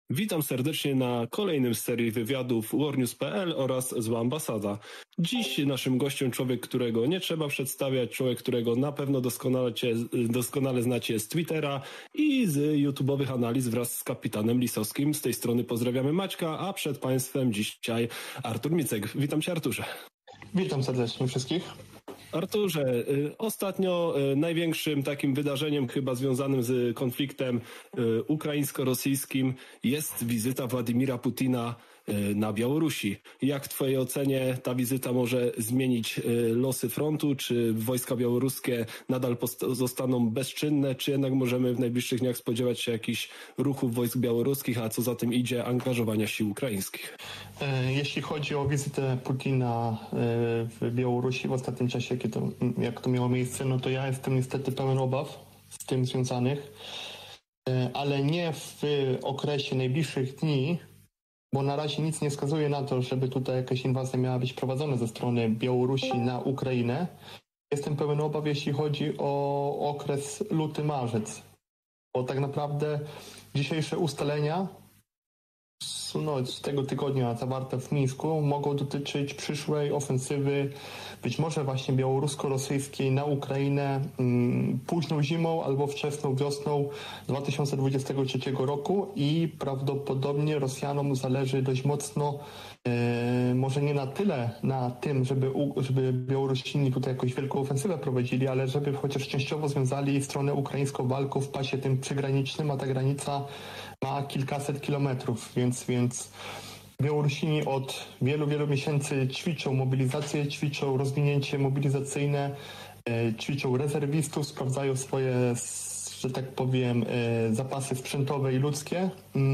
Witam serdecznie na kolejnym z serii wywiadów warnews.pl oraz Zła Ambasada. Dziś naszym gościem człowiek, którego nie trzeba przedstawiać, człowiek, którego na pewno doskonale znacie z Twittera i z YouTube'owych analiz wraz z kapitanem Lisowskim. Z tej strony pozdrawiamy Maćka, a przed Państwem dzisiaj Artur Micek. Witam Cię, Arturze. Witam serdecznie wszystkich. Arturze, ostatnio największym takim wydarzeniem chyba związanym z konfliktem ukraińsko-rosyjskim jest wizyta Władimira Putina na Białorusi. Jak w Twojej ocenie ta wizyta może zmienić losy frontu? Czy wojska białoruskie nadal zostaną bezczynne, czy jednak możemy w najbliższych dniach spodziewać się jakichś ruchów wojsk białoruskich, a co za tym idzie angażowania sił ukraińskich? Jeśli chodzi o wizytę Putina w Białorusi w ostatnim czasie, jak to miało miejsce, no to ja jestem niestety pełen obaw z tym związanych, ale nie w okresie najbliższych dni, bo na razie nic nie wskazuje na to, żeby tutaj jakaś inwazja miała być prowadzona ze strony Białorusi na Ukrainę. Jestem pełen obaw, jeśli chodzi o okres luty-marzec, bo tak naprawdę dzisiejsze ustalenia z tego tygodnia zawarte w Mińsku mogą dotyczyć przyszłej ofensywy, być może właśnie białorusko-rosyjskiej na Ukrainę późną zimą albo wczesną wiosną 2023 roku i prawdopodobnie Rosjanom zależy dość mocno, może nie na tyle na tym, żeby Białorusini tutaj jakąś wielką ofensywę prowadzili, ale żeby chociaż częściowo związali stronę ukraińską walką w pasie tym przygranicznym, a ta granica ma kilkaset kilometrów, więc Białorusini od wielu miesięcy ćwiczą mobilizację, ćwiczą rozwinięcie mobilizacyjne, ćwiczą rezerwistów, sprawdzają swoje, że tak powiem, zapasy sprzętowe i ludzkie.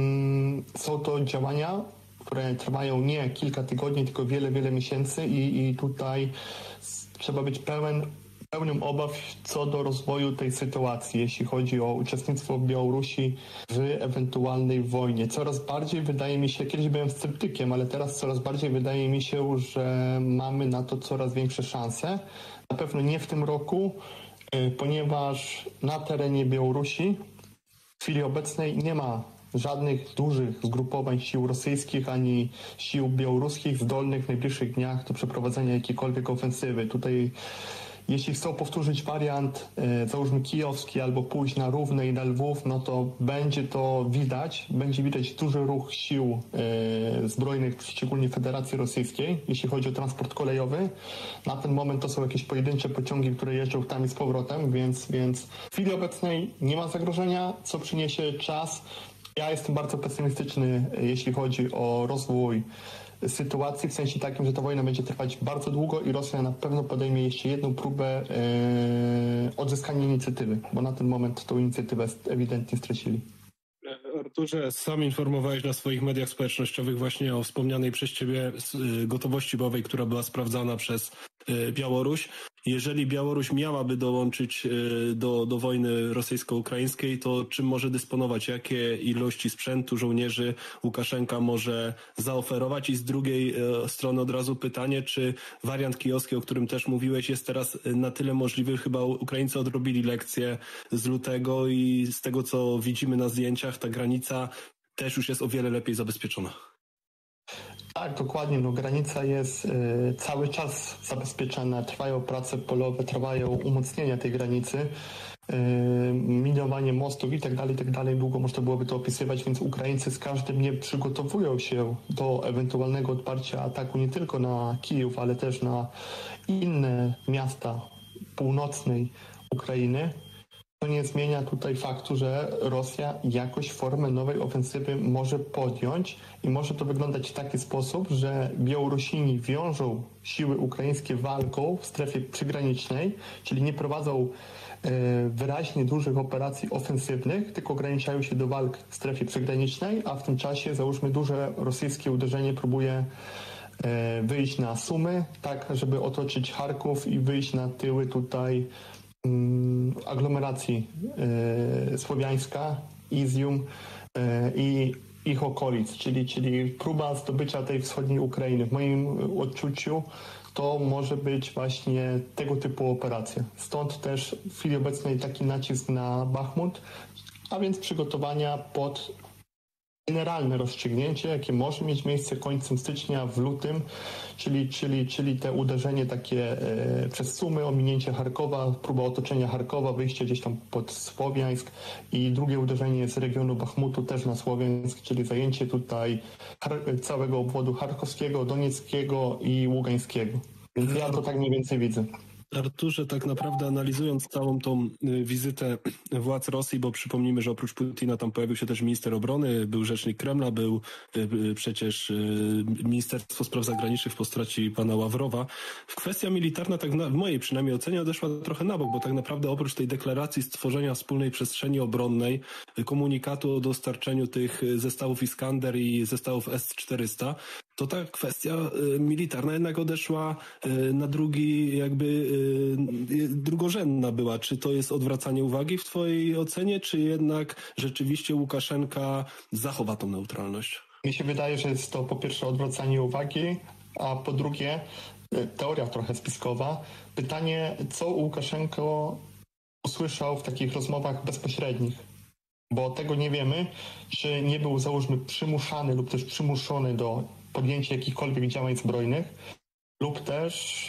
Są to działania, które trwają nie kilka tygodni, tylko wiele miesięcy i tutaj trzeba być pełnym obaw co do rozwoju tej sytuacji, jeśli chodzi o uczestnictwo Białorusi w ewentualnej wojnie. Coraz bardziej wydaje mi się, kiedyś byłem sceptykiem, ale teraz coraz bardziej wydaje mi się, że mamy na to coraz większe szanse. Na pewno nie w tym roku, ponieważ na terenie Białorusi w chwili obecnej nie ma żadnych dużych zgrupowań sił rosyjskich ani sił białoruskich zdolnych w najbliższych dniach do przeprowadzenia jakiejkolwiek ofensywy. Tutaj jeśli chcą powtórzyć wariant, załóżmy kijowski, albo pójść na Równę i na Lwów, no to będzie widać duży ruch sił zbrojnych, szczególnie Federacji Rosyjskiej, jeśli chodzi o transport kolejowy. Na ten moment to są jakieś pojedyncze pociągi, które jeżdżą tam i z powrotem, więc w chwili obecnej nie ma zagrożenia, co przyniesie czas. Ja jestem bardzo pesymistyczny, jeśli chodzi o rozwój sytuacji, w sensie takim, że ta wojna będzie trwać bardzo długo i Rosja na pewno podejmie jeszcze jedną próbę odzyskania inicjatywy, bo na ten moment tą inicjatywę ewidentnie stracili. Arturze, sam informowałeś na swoich mediach społecznościowych właśnie o wspomnianej przez Ciebie gotowości bojowej, która była sprawdzana przez Białoruś. Jeżeli Białoruś miałaby dołączyć do wojny rosyjsko-ukraińskiej, to czym może dysponować? Jakie ilości sprzętu, żołnierzy Łukaszenka może zaoferować? I z drugiej strony od razu pytanie, czy wariant kijowski, o którym też mówiłeś, jest teraz na tyle możliwy? Chyba Ukraińcy odrobili lekcję z lutego i z tego, co widzimy na zdjęciach, ta granica też już jest o wiele lepiej zabezpieczona. Tak, dokładnie. No, granica jest cały czas zabezpieczona, trwają prace polowe, trwają umocnienia tej granicy, minowanie mostów i tak dalej, długo można byłoby to opisywać, więc Ukraińcy z każdym dniem przygotowują się do ewentualnego odparcia ataku nie tylko na Kijów, ale też na inne miasta północnej Ukrainy. To nie zmienia tutaj faktu, że Rosja jakoś formę nowej ofensywy może podjąć i może to wyglądać w taki sposób, że Białorusini wiążą siły ukraińskie walką w strefie przygranicznej, czyli nie prowadzą wyraźnie dużych operacji ofensywnych, tylko ograniczają się do walk w strefie przygranicznej, a w tym czasie, załóżmy, duże rosyjskie uderzenie próbuje wyjść na Sumy, tak żeby otoczyć Charków i wyjść na tyły tutaj aglomeracji Słowiańska, Izium i ich okolic, czyli próba zdobycia tej wschodniej Ukrainy. W moim odczuciu to może być właśnie tego typu operacja. Stąd też w chwili obecnej taki nacisk na Bachmut, a więc przygotowania pod generalne rozstrzygnięcie, jakie może mieć miejsce końcem stycznia, w lutym, czyli te uderzenie takie przez Sumy, ominięcie Charkowa, próba otoczenia Charkowa, wyjście gdzieś tam pod Słowiańsk i drugie uderzenie z regionu Bachmutu też na Słowiańsk, czyli zajęcie tutaj całego obwodu charkowskiego, donieckiego i ługańskiego. Więc ja to tak mniej więcej widzę. Arturze, tak naprawdę analizując całą tą wizytę władz Rosji, bo przypomnijmy, że oprócz Putina tam pojawił się też minister obrony, był rzecznik Kremla, był przecież Ministerstwo Spraw Zagranicznych w postaci pana Ławrowa. Kwestia militarna, tak w mojej przynajmniej ocenie, odeszła trochę na bok, bo tak naprawdę oprócz tej deklaracji stworzenia wspólnej przestrzeni obronnej, komunikatu o dostarczeniu tych zestawów Iskander i zestawów S-400, to ta kwestia militarna jednak odeszła na drugi, jakby drugorzędna była. Czy to jest odwracanie uwagi w twojej ocenie, czy jednak rzeczywiście Łukaszenka zachowa tą neutralność? Mi się wydaje, że jest to po pierwsze odwracanie uwagi, a po drugie teoria trochę spiskowa. Pytanie, co Łukaszenko usłyszał w takich rozmowach bezpośrednich? Bo tego nie wiemy, czy nie był, załóżmy, przymuszany lub też przymuszony do podjęcia jakichkolwiek działań zbrojnych, lub też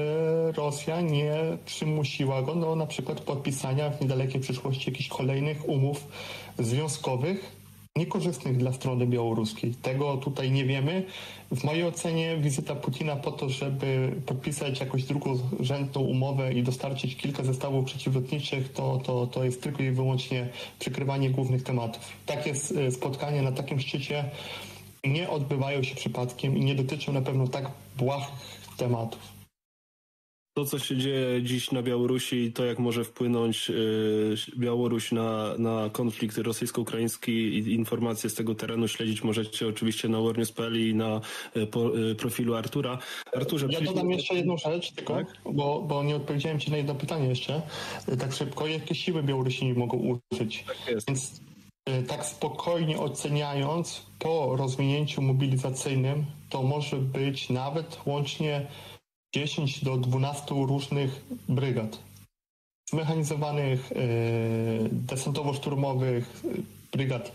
Rosja nie przymusiła go do na przykład podpisania w niedalekiej przyszłości jakichś kolejnych umów związkowych niekorzystnych dla strony białoruskiej. Tego tutaj nie wiemy. W mojej ocenie wizyta Putina po to, żeby podpisać jakąś drugorzędną umowę i dostarczyć kilka zestawów przeciwlotniczych, to jest tylko i wyłącznie przykrywanie głównych tematów. Takie spotkania na takim szczycie nie odbywają się przypadkiem i nie dotyczą na pewno tak błahych tematów. To, co się dzieje dziś na Białorusi i to, jak może wpłynąć Białoruś na konflikt rosyjsko-ukraiński i informacje z tego terenu śledzić możecie oczywiście na warnews.pl i na profilu Artura. Arturze, ja dodam jeszcze jedną rzecz, tylko, tak? bo nie odpowiedziałem ci na jedno pytanie jeszcze tak szybko. Jakie siły Białorusini mogą użyć? Tak jest. Więc tak spokojnie oceniając, po rozwinięciu mobilizacyjnym to może być nawet łącznie 10 do 12 różnych brygad. Zmechanizowanych, desantowo-szturmowych, brygad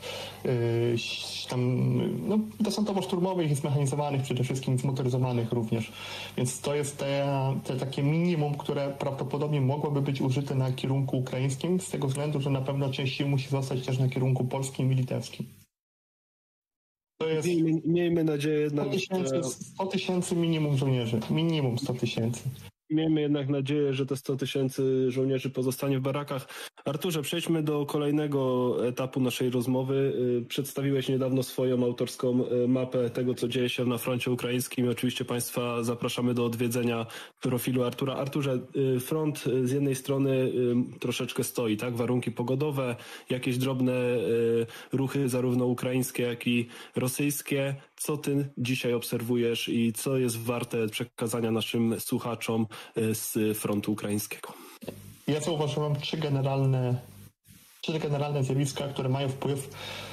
desantowo-szturmowych i zmechanizowanych, przede wszystkim zmotoryzowanych również. Więc to jest te takie minimum, które prawdopodobnie mogłoby być użyte na kierunku ukraińskim, z tego względu, że na pewno część sił musi zostać też na kierunku polskim i litewskim. To jest miejmy nadzieję jednak, 100 tysięcy minimum żołnierzy. Minimum 100 tysięcy. Miejmy jednak nadzieję, że te 100 tysięcy żołnierzy pozostanie w barakach. Arturze, przejdźmy do kolejnego etapu naszej rozmowy. Przedstawiłeś niedawno swoją autorską mapę tego, co dzieje się na froncie ukraińskim i oczywiście Państwa zapraszamy do odwiedzenia profilu Artura. Arturze, front z jednej strony troszeczkę stoi, tak? Warunki pogodowe, jakieś drobne ruchy zarówno ukraińskie, jak i rosyjskie. Co ty dzisiaj obserwujesz i co jest warte przekazania naszym słuchaczom z frontu ukraińskiego? Ja zauważyłem trzy generalne zjawiska, które mają wpływ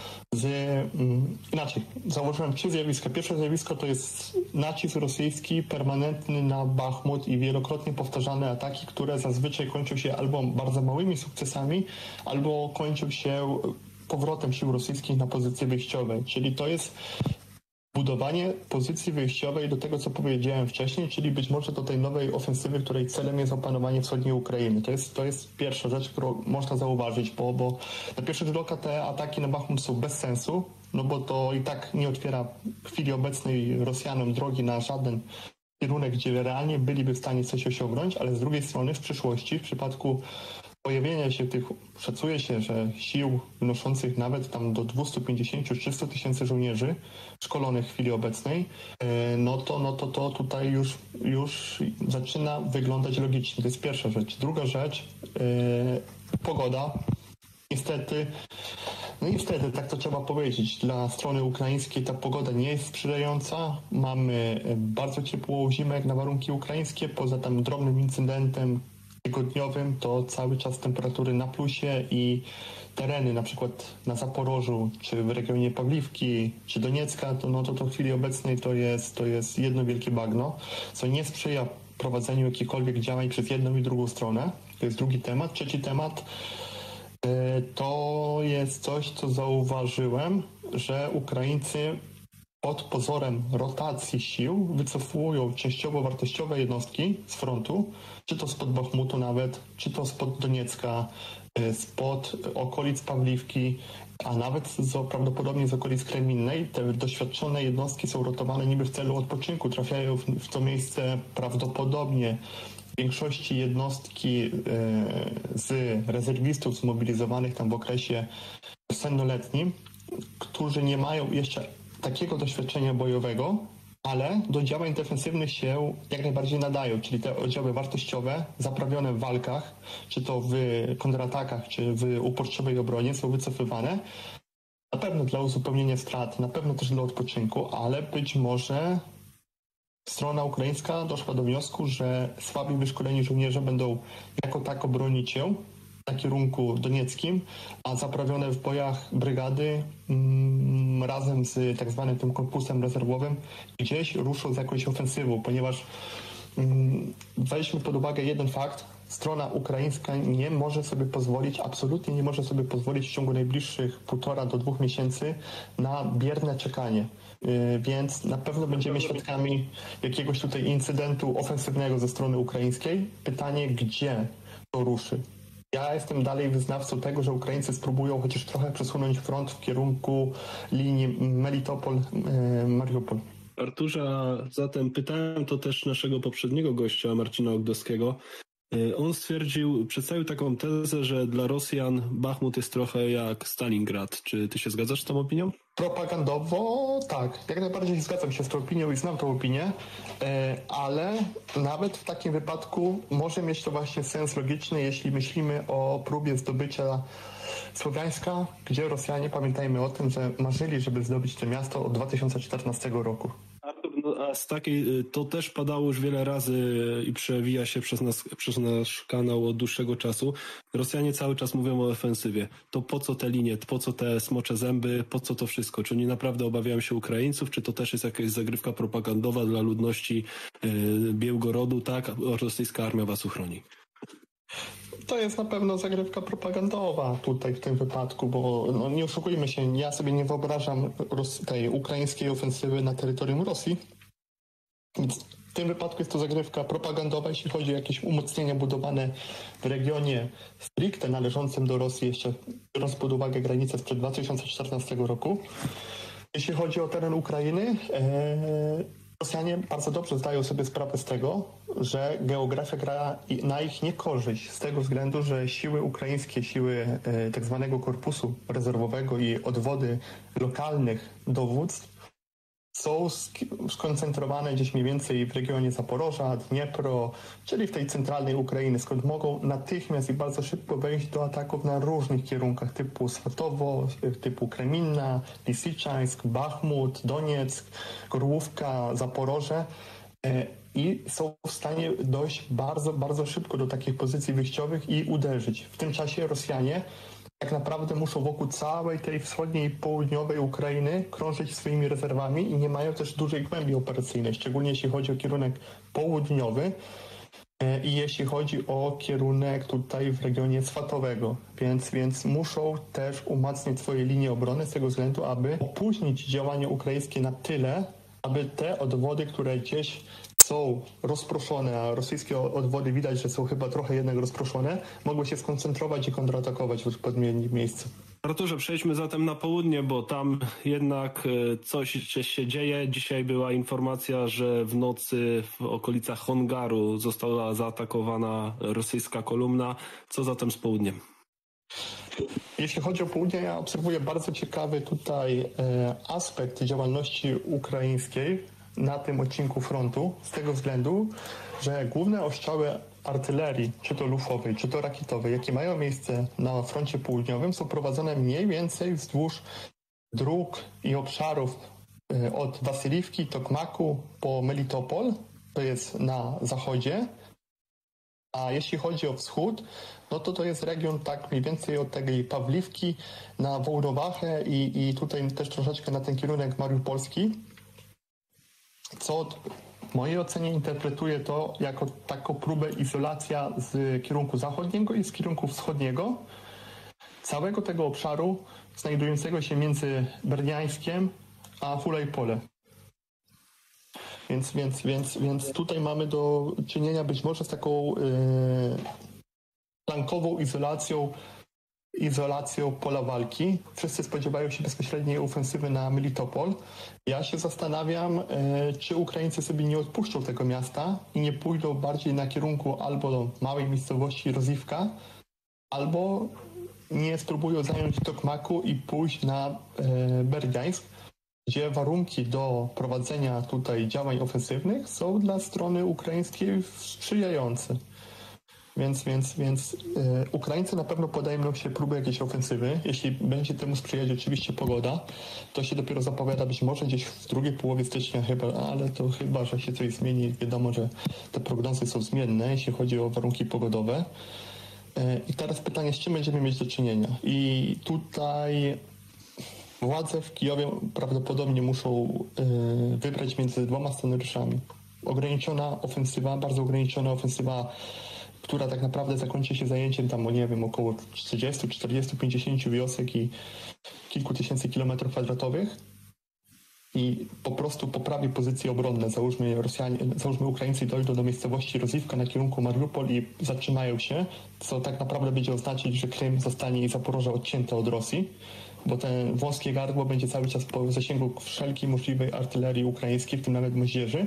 zauważyłem trzy zjawiska. Pierwsze zjawisko to jest nacisk rosyjski permanentny na Bachmut i wielokrotnie powtarzane ataki, które zazwyczaj kończą się albo bardzo małymi sukcesami, albo kończą się powrotem sił rosyjskich na pozycje wyjściowe. Czyli to jest budowanie pozycji wyjściowej do tego, co powiedziałem wcześniej, czyli być może do tej nowej ofensywy, której celem jest opanowanie wschodniej Ukrainy. To jest pierwsza rzecz, którą można zauważyć, bo na pierwszy rzut oka te ataki na Bachmut są bez sensu, no bo to i tak nie otwiera w chwili obecnej Rosjanom drogi na żaden kierunek, gdzie realnie byliby w stanie coś osiągnąć, ale z drugiej strony w przyszłości, w przypadku pojawienia się tych, szacuje się, że sił wynoszących nawet tam do 250-300 tysięcy żołnierzy szkolonych w chwili obecnej, no to tutaj już zaczyna wyglądać logicznie. To jest pierwsza rzecz. Druga rzecz, pogoda. Niestety, tak to trzeba powiedzieć, dla strony ukraińskiej ta pogoda nie jest sprzyjająca. Mamy bardzo ciepłą zimę jak na warunki ukraińskie, poza tym drobnym incydentem tygodniowym to cały czas temperatury na plusie i tereny na przykład na Zaporożu, czy w regionie Pawliwki, czy Doniecka, to w chwili obecnej to jest jedno wielkie bagno, co nie sprzyja prowadzeniu jakichkolwiek działań przez jedną i drugą stronę. To jest drugi temat. Trzeci temat, To jest coś, co zauważyłem, że Ukraińcy pod pozorem rotacji sił wycofują częściowo wartościowe jednostki z frontu, czy to spod Bachmutu nawet, czy to spod Doniecka, spod okolic Pawliwki, a nawet prawdopodobnie z okolic Kreminnej. Te doświadczone jednostki są rotowane niby w celu odpoczynku, trafiają w to miejsce prawdopodobnie w większości jednostki z rezerwistów zmobilizowanych tam w okresie wiosennoletnim, którzy nie mają jeszcze takiego doświadczenia bojowego, ale do działań defensywnych się jak najbardziej nadają, czyli te oddziały wartościowe, zaprawione w walkach, czy to w kontratakach, czy w uporczywej obronie, są wycofywane. Na pewno dla uzupełnienia strat, na pewno też dla odpoczynku, ale być może strona ukraińska doszła do wniosku, że słabi wyszkoleni żołnierze będą jako tako bronić się na kierunku donieckim, a zaprawione w bojach brygady razem z tak zwanym tym korpusem rezerwowym gdzieś ruszą z jakąś ofensywą, ponieważ weźmy pod uwagę jeden fakt, strona ukraińska nie może sobie pozwolić, absolutnie nie może sobie pozwolić w ciągu najbliższych 1,5 do 2 miesięcy na bierne czekanie. Więc na pewno będziemy świadkami jakiegoś tutaj incydentu ofensywnego ze strony ukraińskiej. Pytanie, gdzie to ruszy? Ja jestem dalej wyznawcą tego, że Ukraińcy spróbują chociaż trochę przesunąć front w kierunku linii Melitopol-Mariupol. Arturze, zatem pytałem to też naszego poprzedniego gościa, Marcina Ogdowskiego. On przedstawił taką tezę, że dla Rosjan Bachmut jest trochę jak Stalingrad. Czy ty się zgadzasz z tą opinią? Propagandowo tak, jak najbardziej zgadzam się z tą opinią i znam tą opinię, ale nawet w takim wypadku może mieć to właśnie sens logiczny, jeśli myślimy o próbie zdobycia Słowiańska, gdzie Rosjanie, pamiętajmy o tym, że marzyli, żeby zdobyć to miasto od 2014 roku. A z takiej, to też padało już wiele razy i przewija się przez nasz kanał od dłuższego czasu. Rosjanie cały czas mówią o ofensywie. To po co te linie, po co te smocze zęby, po co to wszystko? Czy oni naprawdę obawiają się Ukraińców, czy to też jest jakaś zagrywka propagandowa dla ludności Białgorodu, tak? Rosyjska armia was uchroni. To jest na pewno zagrywka propagandowa tutaj w tym wypadku, bo no, nie oszukujmy się, ja sobie nie wyobrażam tej ukraińskiej ofensywy na terytorium Rosji. Więc w tym wypadku jest to zagrywka propagandowa, jeśli chodzi o jakieś umocnienia budowane w regionie stricte należącym do Rosji, jeszcze biorąc pod uwagę granicę sprzed 2014 roku. Jeśli chodzi o teren Ukrainy, Rosjanie bardzo dobrze zdają sobie sprawę z tego, że geografia gra na ich niekorzyść, z tego względu, że siły ukraińskie, siły tak zwanego korpusu rezerwowego i odwody lokalnych dowództw są skoncentrowane gdzieś mniej więcej w regionie Zaporoża, Dniepro, czyli w tej centralnej Ukrainy, skąd mogą natychmiast i bardzo szybko wejść do ataków na różnych kierunkach typu Swatowo, typu Kreminna, Lisiczańsk, Bachmut, Donieck, Gorłówka, Zaporoże i są w stanie dojść bardzo, bardzo szybko do takich pozycji wyjściowych i uderzyć. W tym czasie Rosjanie tak naprawdę muszą wokół całej tej wschodniej i południowej Ukrainy krążyć swoimi rezerwami i nie mają też dużej głębi operacyjnej, szczególnie jeśli chodzi o kierunek południowy i jeśli chodzi o kierunek tutaj w regionie Swatowego. Więc muszą też umacniać swoje linie obrony z tego względu, aby opóźnić działania ukraińskie na tyle, aby te odwody, które gdzieś są rozproszone, a rosyjskie odwody widać, że są chyba trochę jednak rozproszone, mogły się skoncentrować i kontratakować w odpowiednim miejscu. Arturze, przejdźmy zatem na południe, bo tam jednak coś się dzieje. Dzisiaj była informacja, że w nocy w okolicach Hongaru została zaatakowana rosyjska kolumna. Co zatem z południem? Jeśli chodzi o południe, ja obserwuję bardzo ciekawy tutaj aspekt działalności ukraińskiej na tym odcinku frontu, z tego względu, że główne ostrzały artylerii, czy to lufowej, czy to rakietowej, jakie mają miejsce na froncie południowym, są prowadzone mniej więcej wzdłuż dróg i obszarów od Wasyliwki, Tokmaku po Melitopol, to jest na zachodzie. A jeśli chodzi o wschód, no to jest region tak mniej więcej od tej Pawliwki na Wołnowachę i tutaj też troszeczkę na ten kierunek mariupolski, co w mojej ocenie interpretuję to jako taką próbę izolacja z kierunku zachodniego i z kierunku wschodniego. całego tego obszaru znajdującego się między Berdiańskiem a Hulajpole. Więc tutaj mamy do czynienia być może z taką flankową izolacją pola walki. Wszyscy spodziewają się bezpośredniej ofensywy na Melitopol. Ja się zastanawiam, czy Ukraińcy sobie nie odpuszczą tego miasta i nie pójdą bardziej na kierunku albo do małej miejscowości Rozivka, albo nie spróbują zająć Tokmaku i pójść na Berdiańsk, gdzie warunki do prowadzenia tutaj działań ofensywnych są dla strony ukraińskiej sprzyjające. Więc Ukraińcy na pewno podejmą się próby jakiejś ofensywy. Jeśli będzie temu sprzyjać oczywiście pogoda, to się dopiero zapowiada być może gdzieś w drugiej połowie stycznia ale to chyba, że się coś zmieni. Wiadomo, że te prognozy są zmienne, jeśli chodzi o warunki pogodowe. I teraz pytanie, z czym będziemy mieć do czynienia? I tutaj władze w Kijowie prawdopodobnie muszą wybrać między dwoma scenariuszami. Ograniczona ofensywa, bardzo ograniczona ofensywa, która tak naprawdę zakończy się zajęciem tam, nie wiem, około 30, 40, 50 wiosek i kilku tysięcy kilometrów kwadratowych i po prostu poprawi pozycje obronne. Załóżmy Ukraińcy dojdą do miejscowości Rozivka na kierunku Mariupol i zatrzymają się, co tak naprawdę będzie oznaczać, że Krym zostanie i Zaporoże odcięte od Rosji, bo ten wąskie gardło będzie cały czas po zasięgu wszelkiej możliwej artylerii ukraińskiej, w tym nawet moździerzy.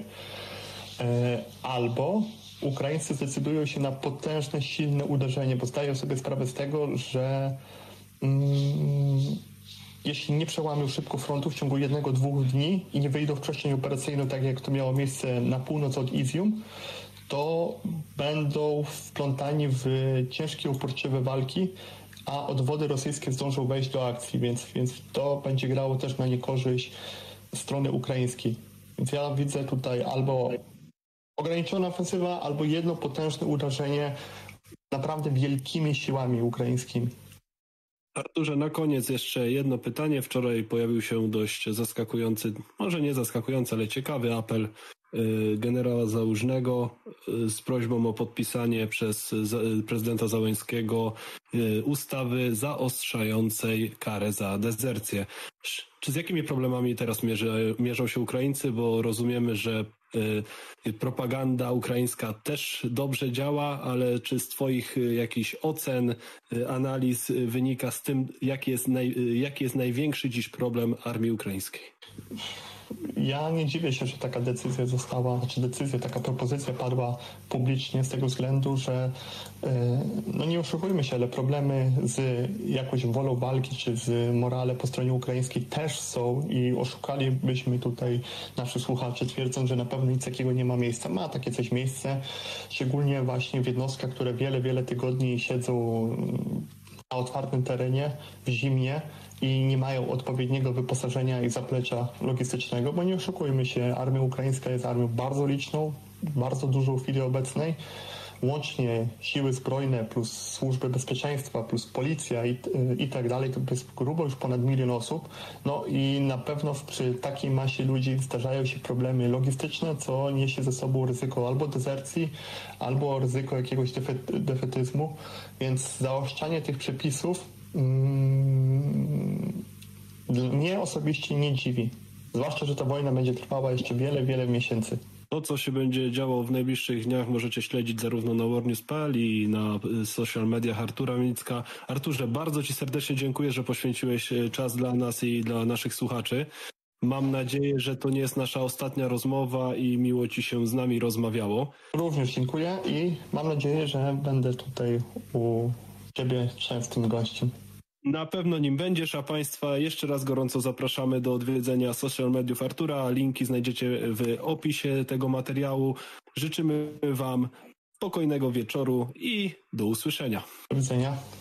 Albo Ukraińcy zdecydują się na potężne, silne uderzenie, bo zdają sobie sprawę z tego, że jeśli nie przełamią szybko frontu w ciągu 1-2 dni i nie wyjdą w przestrzeń operacyjną, tak jak to miało miejsce na północ od Izium, to będą wplątani w ciężkie, uporczywe walki, a odwody rosyjskie zdążą wejść do akcji, więc to będzie grało też na niekorzyść strony ukraińskiej. Więc ja widzę tutaj albo ograniczona ofensywa, albo jedno potężne uderzenie naprawdę wielkimi siłami ukraińskimi. Arturze, na koniec jeszcze jedno pytanie. Wczoraj pojawił się dość zaskakujący, może nie zaskakujący, ale ciekawy apel generała Załużnego z prośbą o podpisanie przez prezydenta Załęskiego ustawy zaostrzającej karę za dezercję. Czy z jakimi problemami teraz mierzą się Ukraińcy? Bo rozumiemy, że propaganda ukraińska też dobrze działa, ale czy z twoich jakichś ocen, analiz wynika z tym, jaki jest największy dziś problem armii ukraińskiej? Ja nie dziwię się, że taka taka propozycja padła publicznie z tego względu, że no nie oszukujmy się, ale problemy z jakąś wolą walki czy z morale po stronie ukraińskiej też są i oszukalibyśmy tutaj naszych słuchaczy, twierdząc, że na pewno nic takiego nie ma miejsca. Ma takie coś miejsce, szczególnie właśnie w jednostkach, które wiele tygodni siedzą na otwartym terenie w zimnie i nie mają odpowiedniego wyposażenia i zaplecza logistycznego, bo nie oszukujmy się, armia ukraińska jest armią bardzo liczną, bardzo dużą w chwili obecnej. Łącznie siły zbrojne plus służby bezpieczeństwa plus policja i tak dalej, to jest grubo już ponad 1 000 000 osób. No i na pewno przy takiej masie ludzi zdarzają się problemy logistyczne, co niesie ze sobą ryzyko albo dezercji, albo ryzyko jakiegoś defetyzmu, więc zaostrzanie tych przepisów mnie osobiście nie dziwi. Zwłaszcza, że ta wojna będzie trwała jeszcze wiele miesięcy. To, co się będzie działo w najbliższych dniach, możecie śledzić zarówno na warnews.pl i na social mediach Artura Milicka. Arturze, bardzo ci serdecznie dziękuję, że poświęciłeś czas dla nas i dla naszych słuchaczy. Mam nadzieję, że to nie jest nasza ostatnia rozmowa i miło ci się z nami rozmawiało. Również dziękuję i mam nadzieję, że będę tutaj u ciebie częstym gościem. Na pewno nim będziesz, a Państwa jeszcze raz gorąco zapraszamy do odwiedzenia social mediów Artura. Linki znajdziecie w opisie tego materiału. Życzymy Wam spokojnego wieczoru i do usłyszenia. Do widzenia.